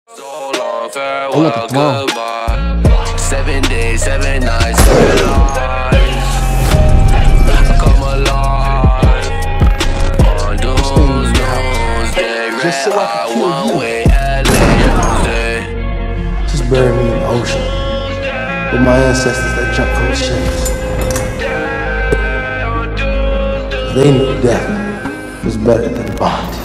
So long, farewell, goodbye. 7 days, 7 nights, 7 lives. I come alive on doomsday. Just so I can kill one you. way, LA. Just bury me in the ocean with my ancestors that jumped from the ships. They knew death was better than bondage.